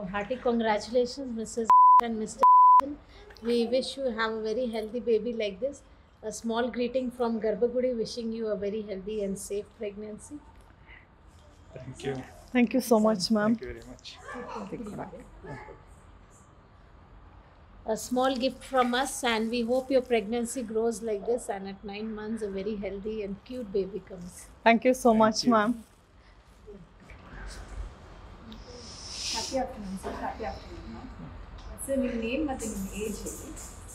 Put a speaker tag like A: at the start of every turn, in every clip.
A: hearty congratulations, Mrs. and Mr. We wish you have a very healthy baby like this. A small greeting from Garbhagudi wishing you a very healthy and safe pregnancy.
B: Thank you.
C: Thank you so much, ma'am.
B: Thank you very much.
A: A small gift from us, and we hope your pregnancy grows like this, and at 9 months a very healthy and cute baby comes.
C: Thank you so much,
B: you.
C: ma'am.
D: Happy afternoon, sir. Happy afternoon, ma'am. Sir, your name and your age ಹೇಳಿ.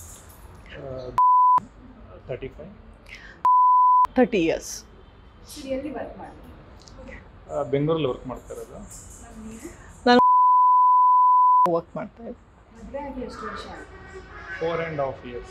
B: 35.
C: 30 years.
D: Sir, ಎಲ್ಲಿ work ಮಾಡ್ತೀರಾ?
B: ಬೆಂಗಳೂರಲ್ಲಿ work ಮಾಡ್ತಾ ಇರೋದು.
C: ನಾನು work ಮಾಡ್ತಾ ಇದ್ದೀನಿ.
D: ಮದುವೆ ಆಗಿ ಎಷ್ಟು ವರ್ಷ ಆಯ್ತು?
B: 4.5 years.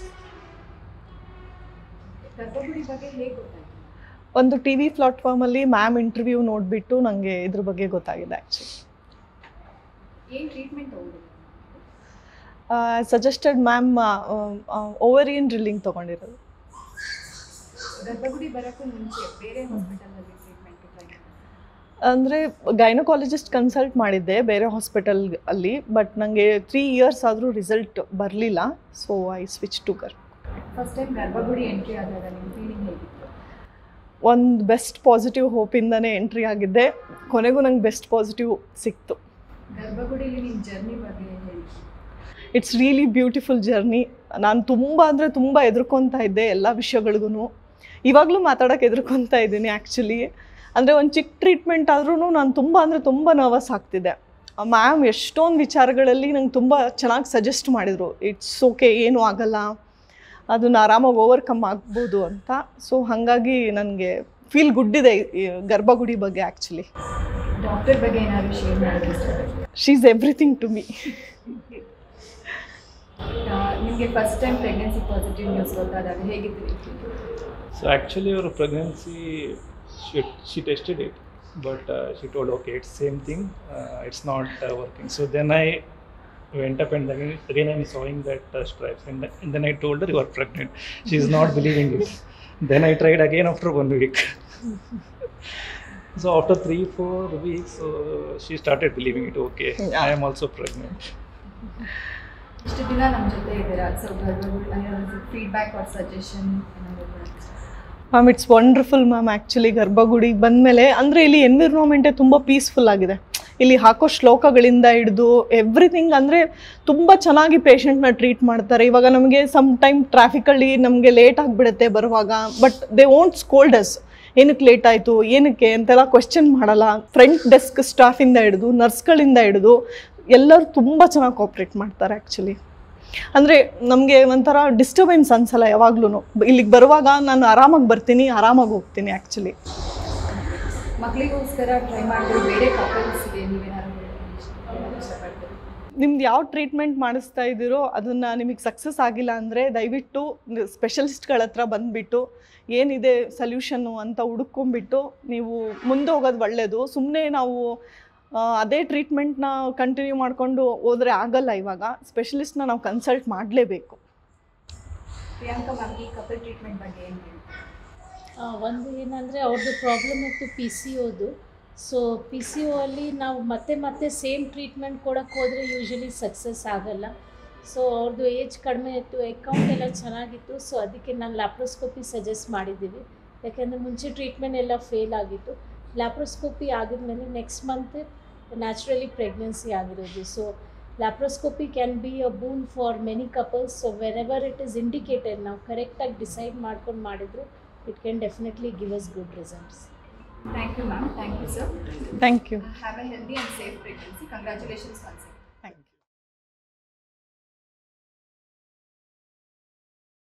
D: ಗರ್ಭಗುಡಿ ಬಗ್ಗೆ ಹೇಗೆ ಗೊತ್ತಾಯ್ತು?
C: ಒಂದು ಟಿ ವಿ ಪ್ಲಾಟ್ಫಾರ್ಮಲ್ಲಿ ಮ್ಯಾಮ್ ಇಂಟರ್ವ್ಯೂ ನೋಡಿಬಿಟ್ಟು ನನಗೆ ಇದ್ರ ಬಗ್ಗೆ ಗೊತ್ತಾಗಿದೆ ಆ್ಯಕ್ಚುಲಿ.
D: ಏನು ಟ್ರೀಟ್ಮೆಂಟ್ ತಗೊಂಡಿದ್ದೀರಾ?
C: ಸಜೆಸ್ಟೆಡ್ ಮ್ಯಾಮ್ ಓವರಿಯನ್ ಡ್ರಿಲ್ಲಿಂಗ್ ತೊಗೊಂಡಿರೋದು.
D: ಗರ್ಭಗುಡಿ ಬರೋಕ್ಕೂ ಮುಂಚೆ ಬೇರೆ ಹಾಸ್ಪಿಟಲಲ್ಲಿ ಟ್ರೀಟ್ಮೆಂಟ್ ಟ್ರೈ ಮಾಡಿದ್ರಾ?
C: ಅಂದರೆ ಗೈನಕಾಲಜಿಸ್ಟ್ ಕನ್ಸಲ್ಟ್ ಮಾಡಿದ್ದೆ ಬೇರೆ ಹಾಸ್ಪಿಟಲ್ ಅಲ್ಲಿ, ಬಟ್ ನನಗೆ 3 years ಆದರೂ ರಿಸಲ್ಟ್ ಬರಲಿಲ್ಲ. So I switch to
D: first time Garbhagudi entry ಆದಾಗ ನಿಮ್ಮ ಫೀಲಿಂಗ್ ಹೇಗಿತ್ತು?
C: ಒಂದು ಬೆಸ್ಟ್ ಪಾಸಿಟಿವ್ ಹೋಪಿಂದನೇ ಎಂಟ್ರಿ ಆಗಿದ್ದೆ. ಕೊನೆಗೂ ನಂಗೆ ಬೆಸ್ಟ್ ಪಾಸಿಟಿವ್ ಸಿಕ್ತು.
D: ಗರ್ಭಗುಡಿಲಿ ನಿಮ್ಮ ಜರ್ನಿ ಬಗ್ಗೆ ಹೇಳಿ.
C: It's really beautiful journey. ನಾನು ತುಂಬ ಅಂದರೆ ತುಂಬ ಹೆದರ್ಕೊತಾ ಇದ್ದೆ ಎಲ್ಲ ವಿಷಯಗಳಿಗೂ. ಇವಾಗಲೂ ಮಾತಾಡೋಕ್ಕೆ ಹೆದರ್ಕೊತಾ ಇದ್ದೀನಿ ಆ್ಯಕ್ಚುಲಿ. ಅಂದರೆ ಒಂದು ಚಿಕ್ಕ ಟ್ರೀಟ್ಮೆಂಟ್ ಆದ್ರೂ ನಾನು ತುಂಬ ಅಂದರೆ ತುಂಬ ನರ್ವಸ್ ಆಗ್ತಿದ್ದೆ. ಮ್ಯಾಮ್ ಎಷ್ಟೊಂದು ವಿಚಾರಗಳಲ್ಲಿ ನಂಗೆ ತುಂಬ ಚೆನ್ನಾಗಿ ಸಜೆಸ್ಟ್ ಮಾಡಿದರು. ಇಟ್ಸ್ ಓಕೆ, ಏನೂ ಆಗಲ್ಲ, ಅದನ್ನು ಆರಾಮಾಗಿ ಓವರ್ಕಮ್ ಆಗ್ಬೋದು ಅಂತ. ಸೊ ಹಾಗಾಗಿ ನನಗೆ ಫೀಲ್ ಗುಡ್ ಇದೆ ಈ ಗರ್ಭಗುಡಿ ಬಗ್ಗೆ ಆ್ಯಕ್ಚುಲಿ.
D: ಡಾಕ್ಟರ್ ಬಗ್ಗೆ ಏನಾದರೂ ಶೇರ್ ಮಾಡೋದು?
C: She is everything to me.
D: ನಿಮಗೆ first time pregnancy positive news ಗೊತ್ತಾದಾಗ ಹೇಗಿತ್ತು?
B: So actually our pregnancy, she tested it, but she told okay, it's same thing, it's not working. So then I went up and again I'm sawing that stripes, and then I told her you are pregnant. She is not believing it. Then I tried again after 1 week. So after 3-4 weeks, she started believing it. Okay,
C: Yeah.
B: I am also pregnant.
D: ಇಷ್ಟು ದಿನ ನಮ್ಮ ಜೊತೆ ಇದ್ದೀರಾ. So Garbhagudi feedback or suggestion ಏನಾದರೂ?
C: Ma'am it's wonderful ma'am. Actually ಗರ್ಭಗುಡಿಗೆ ಬಂದಮೇಲೆ ಅಂದರೆ ಇಲ್ಲಿ ಎನ್ವಿರ್ನಾಮೆಂಟೇ ತುಂಬ ಪೀಸ್ಫುಲ್ ಆಗಿದೆ. ಇಲ್ಲಿ ಹಾಕೋ ಶ್ಲೋಕಗಳಿಂದ ಹಿಡಿದು ಎವ್ರಿಥಿಂಗ್ ಅಂದರೆ ತುಂಬ ಚೆನ್ನಾಗಿ ಪೇಷಂಟ್ನ ಟ್ರೀಟ್ ಮಾಡ್ತಾರೆ. ಇವಾಗ ನಮಗೆ ಸಮ್ ಟೈಮ್ ಟ್ರಾಫಿಕಲ್ಲಿ ನಮಗೆ ಲೇಟ್ ಆಗಿಬಿಡುತ್ತೆ ಬರುವಾಗ, but they won't scold us. ಏನಕ್ಕೆ ಲೇಟ್ ಆಯಿತು, ಏನಕ್ಕೆ ಅಂತೆಲ್ಲ ಕ್ವೆಶ್ಚನ್ ಮಾಡಲ್ಲ. ಫ್ರಂಟ್ ಡೆಸ್ಕ್ ಸ್ಟಾಫಿಂದ ಹಿಡಿದು ನರ್ಸ್ಗಳಿಂದ ಹಿಡಿದು ಎಲ್ಲರೂ ತುಂಬ ಚೆನ್ನಾಗಿ ಕೋಪ್ರೇಟ್ ಮಾಡ್ತಾರೆ ಆ್ಯಕ್ಚುಲಿ. ಅಂದರೆ ನಮಗೆ ಒಂಥರ ಡಿಸ್ಟರ್ಬೆನ್ಸ್ ಅನ್ಸಲ್ಲ ಯಾವಾಗ್ಲೂ. ಇಲ್ಲಿಗೆ ಬರುವಾಗ ನಾನು ಆರಾಮಾಗಿ ಬರ್ತೀನಿ, ಆರಾಮಾಗಿ ಹೋಗ್ತೀನಿ ಆ್ಯಕ್ಚುಲಿ.
D: ಮಕ್ಕಳಿಗೋಸ್ಕರ ಟ್ರೈ ಮಾಡಿದ್ರೆ ಬೇರೆ ಕಪಲ್ಸ್ಗೆ ನೀವೇನಾದ್ರು ಇಷ್ಟಪಡ್ತೀರಿ?
C: ನಿಮ್ದು ಯಾವ ಟ್ರೀಟ್ಮೆಂಟ್ ಮಾಡಿಸ್ತಾ ಇದ್ದೀರೋ ಅದನ್ನು ನಿಮಗೆ ಸಕ್ಸಸ್ ಆಗಿಲ್ಲ ಅಂದರೆ ದಯವಿಟ್ಟು ಸ್ಪೆಷಲಿಸ್ಟ್ಗಳ ಹತ್ರ ಬಂದುಬಿಟ್ಟು ಏನಿದೆ ಸೊಲ್ಯೂಷನ್ನು ಅಂತ ಹುಡುಕೊಂಬಿಟ್ಟು ನೀವು ಮುಂದೆ ಹೋಗೋದು ಒಳ್ಳೆಯದು. ಸುಮ್ಮನೆ ನಾವು ಅದೇ ಟ್ರೀಟ್ಮೆಂಟ್ನ ಕಂಟಿನ್ಯೂ ಮಾಡಿಕೊಂಡು ಹೋದರೆ ಆಗಲ್ಲ. ಇವಾಗ ಸ್ಪೆಷಲಿಸ್ಟ್ನ ನಾವು ಕನ್ಸಲ್ಟ್ ಮಾಡಲೇಬೇಕು.
D: ಪ್ರಿಯಾಂಕಾ ಮ್ಯಾಮ್, ಈ ಕಪಲ್ ಟ್ರೀಟ್ಮೆಂಟ್ ಬಗ್ಗೆ ಏನು ಹೇಳಿ?
A: ಒಂದು ಏನಂದರೆ ಅವ್ರದ್ದು ಪ್ರಾಬ್ಲಮ್ ಇತ್ತು PCOದು. ಸೊ PCO ಅಲ್ಲಿ ನಾವು ಮತ್ತೆ ಸೇಮ್ ಟ್ರೀಟ್ಮೆಂಟ್ ಕೊಡೋಕ್ಕೆ ಹೋದರೆ ಯೂಶ್ವಲಿ ಸಕ್ಸಸ್ ಆಗಲ್ಲ. ಸೊ ಅವ್ರದ್ದು ಏಜ್ ಕಡಿಮೆ ಇತ್ತು, ಅಕೌಂಟ್ ಎಲ್ಲ ಚೆನ್ನಾಗಿತ್ತು. ಸೊ ಅದಕ್ಕೆ ನಾನು ಲ್ಯಾಪ್ರೋಸ್ಕೋಪಿ ಸಜೆಸ್ಟ್ ಮಾಡಿದ್ದೀವಿ. ಯಾಕೆಂದರೆ ಮುಂಚೆ ಟ್ರೀಟ್ಮೆಂಟ್ ಎಲ್ಲ ಫೇಲ್ ಆಗಿತ್ತು. ಲ್ಯಾಪ್ರೋಸ್ಕೋಪಿ ಆಗಿದ್ಮೇಲೆ ನೆಕ್ಸ್ಟ್ ಮಂತ್ ನ್ಯಾಚುರಲಿ ಪ್ರೆಗ್ನೆನ್ಸಿ ಆಗಿರೋದು. So laparoscopy can be a boon for many couples. So whenever it is indicated, ನಾವು ಕರೆಕ್ಟಾಗಿ ಡಿಸೈಡ್ ಮಾಡ್ಕೊಂಡು ಮಾಡಿದರೆ it can definitely give us good results.
D: Thank you, ma'am. Thank you, sir.
C: Thank you.
D: Have a healthy and safe pregnancy. Congratulations once again.